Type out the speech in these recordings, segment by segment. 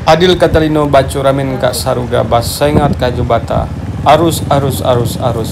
Adil Katalino Bacuramin Kak Saruga Basengat Kajubata. Arus arus arus arus.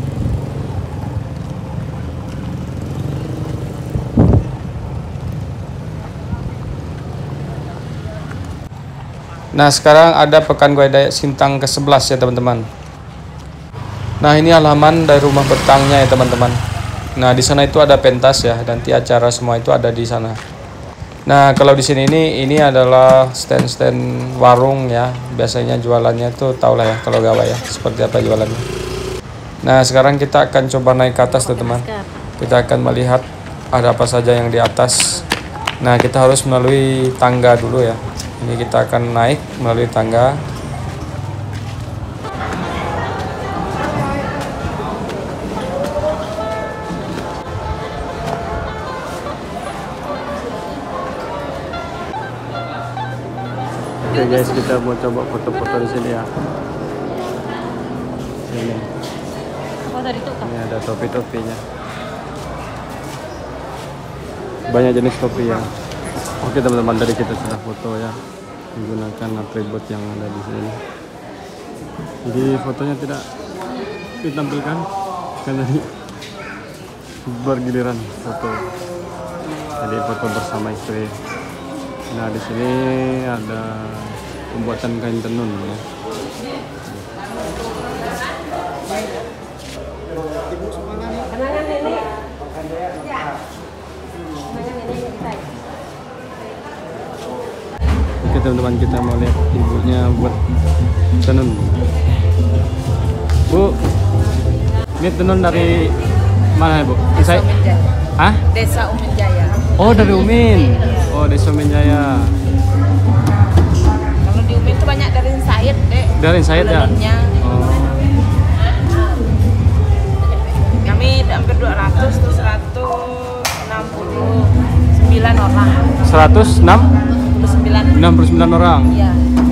Nah, sekarang ada Pekan Gue Dayak Sintang ke-11 ya teman-teman. Nah, ini halaman dari rumah betangnya ya teman-teman. Nah, di sana itu ada pentas ya, nanti acara semua itu ada di sana. Nah, kalau di sini ini adalah stand-stand warung ya. Biasanya jualannya tuh tau lah ya kalau gawa ya, seperti apa jualannya. Nah, sekarang kita akan coba naik ke atas teman-teman. Kita akan melihat ada apa saja yang di atas. Nah, kita harus melalui tangga dulu ya. Ini kita akan naik melalui tangga. Oke guys, kita mau coba foto-foto di sini ya. Sini. Ini ada topi-topinya. Banyak jenis topi ya. Oke teman-teman, dari kita sudah foto ya, menggunakan atribut yang ada di sini. Jadi fotonya tidak ditampilkan karena ini bergiliran foto. Jadi foto bersama istri. Nah, di sini ada pembuatan kain tenun ya. Oke teman-teman, kita mau lihat ibunya buat tenun. Bu, ini tenun dari mana ya Bu? Desa Umin Jaya. Hah? Desa Umin Jaya. Oh, dari Umin. Oh, Desa Umin Jaya. Kalau di Umin itu banyak dari Said, Dek. Dari Said ya? Oh. Kami hampir 200 terus 169 orang. 69 orang. Iya.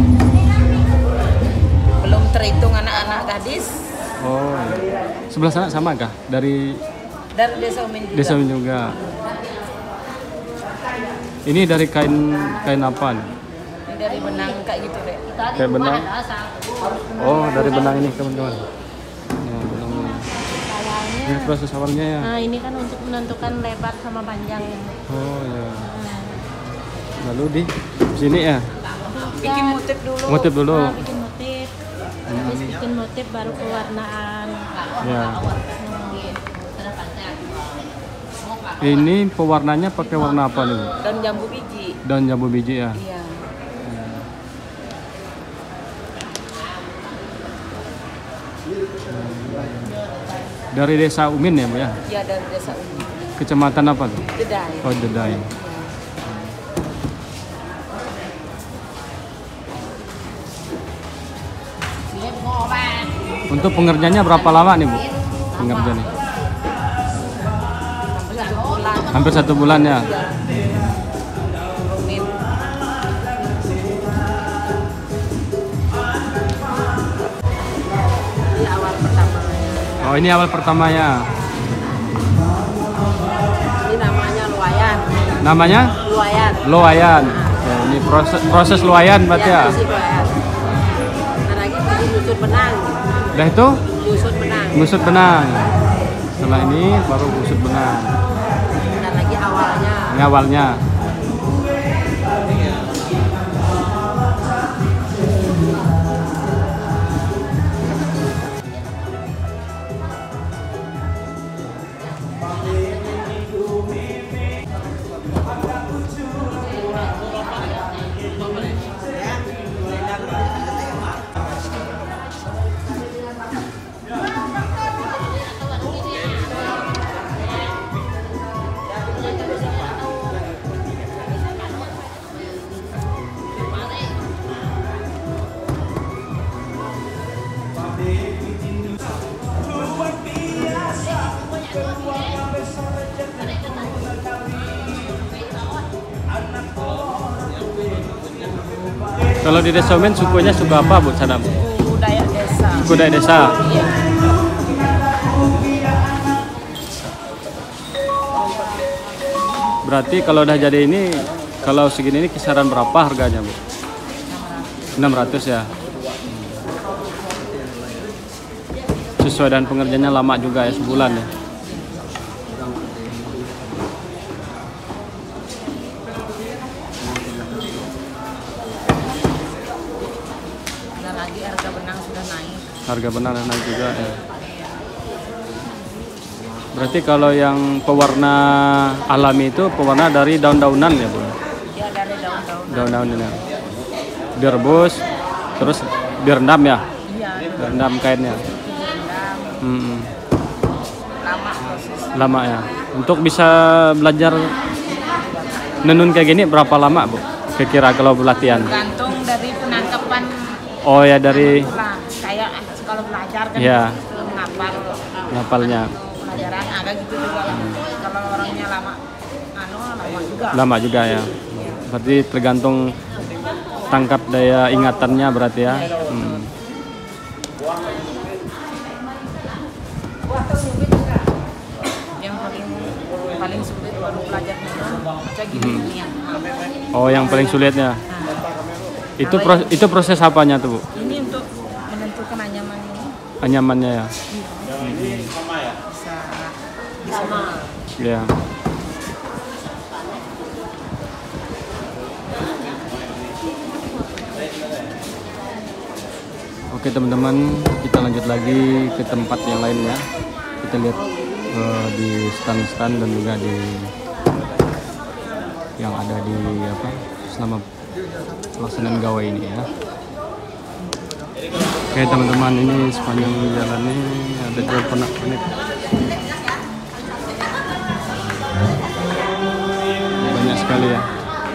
Belum terhitung anak-anak gadis. Oh. Sebelah sana sama kah? Dari Desa Umin juga. Desa Umin juga. Ini dari kain apa nih? Ini dari benang kayak gitu, Dek. Kayak benang. Oh, dari benang ini teman-teman. Ya, benangnya. Ini proses awalnya ya. Nah, ini kan untuk menentukan lebar sama panjangnya. Oh ya. Lalu di sini ya. Bikin motif dulu. Motif dulu. Nah, bikin motif. Habis bikin motif baru pewarnaan. Ya. Ini pewarnanya pakai warna apa nih? Daun jambu biji. Daun jambu biji ya. Iya. Dari Desa Umin ya Bu ya? Iya, dari Desa Umin. Kecamatan apa tuh? Dedai. Oh, Dedai. Untuk pengerjanya berapa lama nih Bu? Pengerjanya? Hampir 1 bulan ya. Ini awal pertama. Oh, ini awal pertamanya. Ini namanya luayan. Namanya? Luayan. Loayan. Ya, ini proses loayan berarti ya. Isi luayan. Nah, lagi bikin busur benang. Udah itu? Busur benang. Busut benang. Setelah ini baru busut benang. Dan lagi awalnya. Ini awalnya. Kalau di Desa Umin sukunya suku apa Bu Sadam? Suku Dayak Desa. Suku Dayak Desa. Iya. Berarti kalau udah jadi ini, kalau segini ini kisaran berapa harganya Bu? 600. 600 ya. Sesuai dengan pengerjaannya lama juga ya, sebulan ya. Dan lagi harga benang sudah naik. Harga benang naik juga ya. Berarti kalau yang pewarna alami itu pewarna dari daun-daunan ya, Bu? Ya dari daun-daun. Daun-daunan ya. Direbus, terus direndam ya? Iya. Direndam kainnya. Direndam. Lama proses. Lama ya. Untuk bisa belajar nenun kayak gini berapa lama, Bu? Kira-kira kalau latihan? Gantung dari penangkapan. Oh ya, dari Lah, kayak kalau belajar kan ya, ngapalnya. ngapalnya. Pelajaran agak gitu juga lah. Kalau orangnya lama juga. Lama juga ya. Berarti tergantung tangkap daya ingatannya berarti ya. Yang paling sulit baru belajar nenun macam gini ya. Oh, yang paling sulitnya. Nah, Itu proses apanya tuh, Bu? ini untuk menentukan anyaman ini Anyamannya ya. bisa Ya. Oke teman-teman, kita lanjut lagi ke tempat yang lain ya. Kita lihat di stand-stand dan juga di yang ada di apa selama pelaksanaan gawe ini ya. Oke teman-teman, ini sepanjang jalan ini ada jual pernak-pernik. Banyak sekali ya.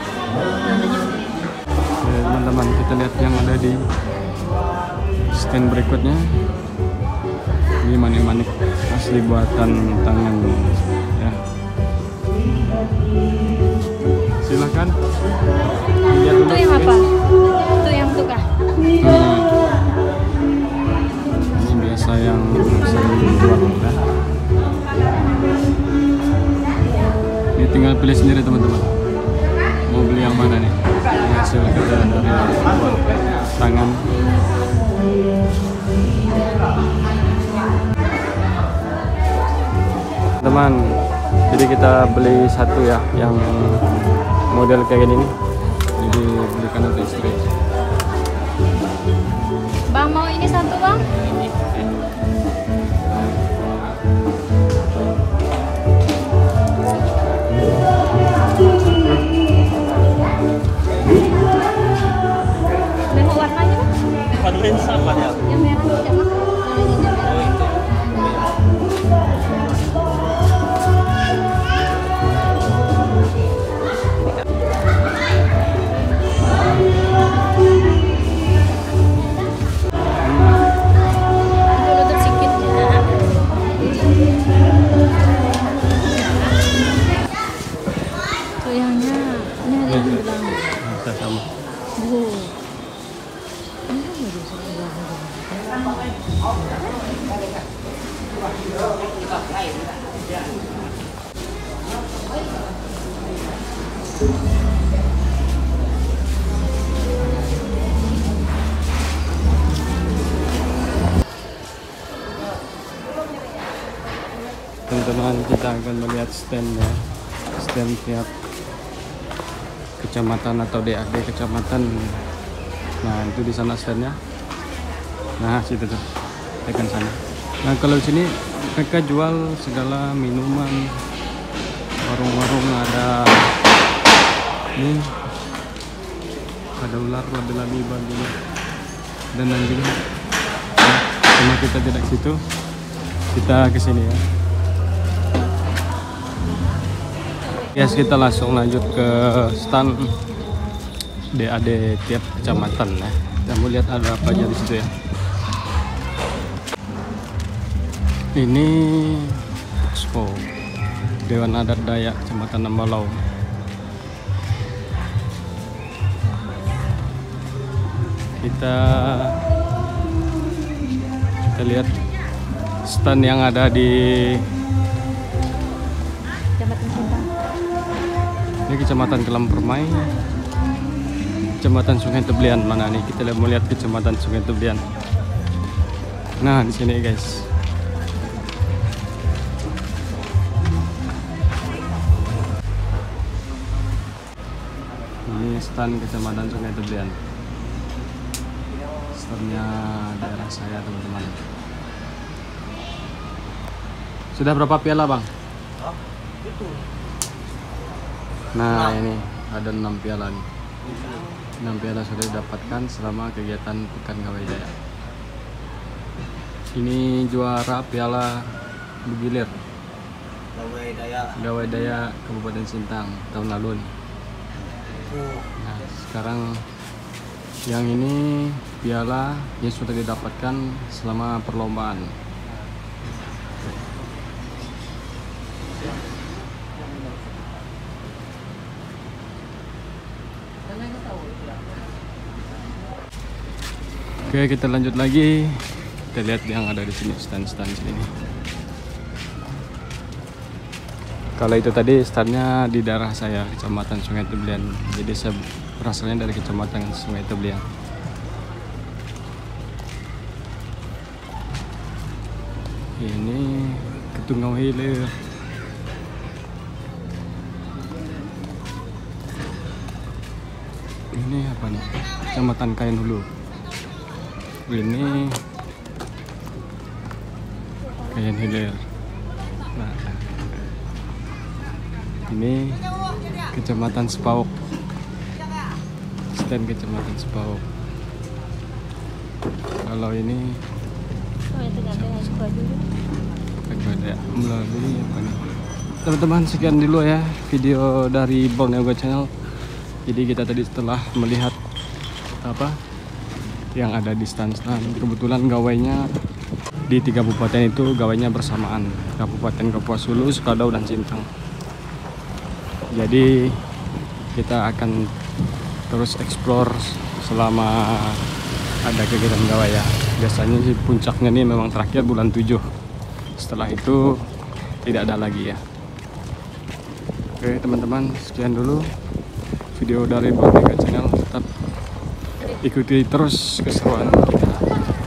Oke, teman-teman, kita lihat yang ada di stand berikutnya. Ini manik-manik asli buatan tangan ya. Silakan lihat dulu. Itu yang apa? Itu yang tukar. Ini biasa yang sering dibuat ya. Ini tinggal pilih sendiri teman-teman. Mau beli yang mana nih? Ini hasil kerja dari buat tangan. Teman, jadi kita beli satu ya, yang model kayak gini nih. Jadi belikan untuk istri. Bang mau ini satu bang? Nengok warnanya bang? Paduin sama ya. Yang merah tidak bang? Kalau ini yang merah. Itu lutut sikit ya. Tuh yangnya, ini ada yang bilang. Bisa sama. Bu. Teman-teman, kita akan melihat stand-nya, stand tiap kecamatan atau DAD kecamatan. Nah, itu di sana stand-nya. Nah, situ tuh, tekan sana. Nah, kalau di sini mereka jual segala minuman, warung-warung ada. Ini ada ular lebih-lebih baginya dan anjing. Nah, cuma kita tidak ke situ, kita ke sini ya. Yes, kita langsung lanjut ke stand DAD tiap kecamatan ya. Kita mau lihat ada apa aja di situ ya. Ini Expo Dewan Adat Dayak Kecamatan Nambalau. Kita lihat stand yang ada di Jambatan Sintang. ini Kecamatan Kelam Permai. Kecamatan Sungai Teblian. Mana nih? Kita mau lihat Kecamatan Sungai Teblian. Nah, di sini guys. Ini stand Kecamatan Sungai Teblian. Standnya daerah saya, teman-teman. Sudah berapa piala, Bang? Nah, ini ada 6 piala nih. 6 piala sudah didapatkan selama kegiatan Pekan Gawai Daya. Ini juara piala bergilir Gawai Daya Kabupaten Sintang tahun lalu nih. Nah, sekarang yang ini piala yang sudah didapatkan selama perlombaan. Oke, kita lanjut lagi. Kita lihat yang ada di sini, stand-stand sini. Kalau itu tadi standnya di daerah saya, Kecamatan Sungai Teblian. Jadi saya berasalnya dari Kecamatan Sungai Teblian. Ini Ketungau Hilir. Ini apa nih? Kecamatan Kain Hulu. Ini Kain Hilir. Nah, ini Kecamatan Sepauk. Stand Kecamatan Sepauk. Kalau ini melalui apa nih? Teman-teman, sekian dulu ya video dari Borneo Channel. Jadi kita tadi setelah melihat apa yang ada di stand-stand, kebetulan gawainya di 3 kabupaten itu gawainya bersamaan, Kabupaten Kapuas Hulu, Sukadau, dan Sintang. Jadi kita akan terus explore selama ada kegiatan gawai ya. Biasanya sih puncaknya nih memang terakhir bulan 7. Setelah itu tidak ada lagi ya. Oke teman-teman, sekian dulu video dari Borneo Channel. Tetap ikuti terus keseruan kita.